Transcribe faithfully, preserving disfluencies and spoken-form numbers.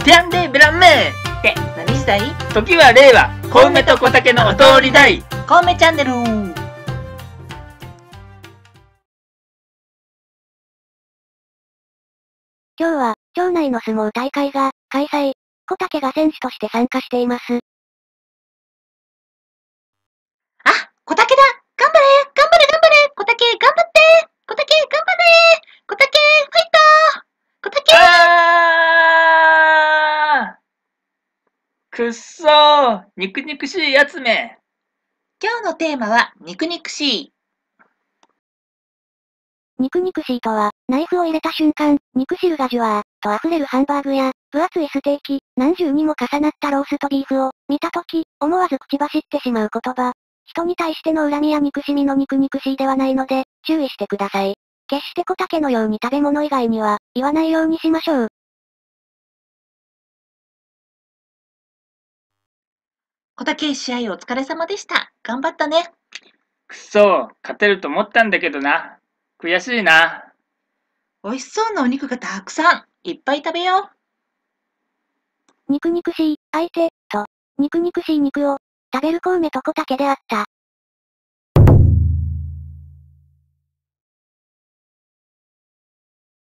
ビャンデーブランメーって何時代？ 時は令和、小梅と小竹のお通りだい。 小梅チャンネル。 今日は、町内の相撲大会が開催。小竹が選手として参加しています。 あ、小竹だ。頑張れ頑張れ頑張れ小竹頑張って小竹頑張れ小竹ファイト小竹。 あーくっそー、肉肉しいやつめ。 今日のテーマは肉肉しい。 肉肉しいとは、ナイフを入れた瞬間、肉汁がジュワーと溢れるハンバーグや、分厚いステーキ、何重にも重なったローストビーフを見たとき、思わず口走ってしまう言葉。人に対しての恨みや憎しみの肉肉しいではないので、注意してください。決して小竹のように食べ物以外には、言わないようにしましょう。 小竹試合お疲れ様でした。頑張ったね。 くっそー、勝てると思ったんだけどな。悔しいな。 美味しそうなお肉がたくさん。いっぱい食べよう。 肉肉しい、相手、と、肉肉しい肉を、食べる小梅と小竹であった。